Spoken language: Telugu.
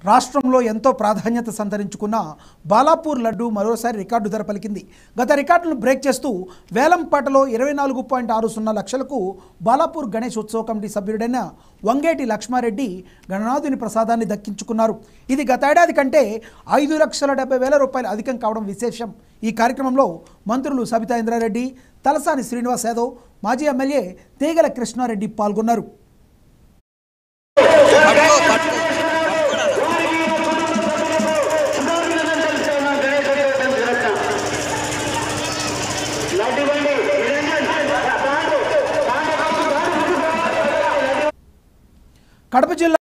రాష్ట్రంలో ఎంతో ప్రాధాన్యత సంతరించుకున్న బాలాపూర్ లడ్డు మరోసారి రికార్డు ధర పలికింది. గత రికార్డులను బ్రేక్ చేస్తూ వేలంపాటలో 24.60 లక్షలకు బాలాపూర్ గణేష్ ఉత్సవ కమిటీ సభ్యుడైన వంగేటి లక్ష్మారెడ్డి గణనాథుని ప్రసాదాన్ని దక్కించుకున్నారు. ఇది గత ఏడాది కంటే 5,70,000 రూపాయలు అధికం కావడం విశేషం. ఈ కార్యక్రమంలో మంత్రులు సబితా ఇంద్రారెడ్డి, తలసాని శ్రీనివాస్ యాదవ్, మాజీ ఎమ్మెల్యే తీగల కృష్ణారెడ్డి పాల్గొన్నారు. కడప జిల్లా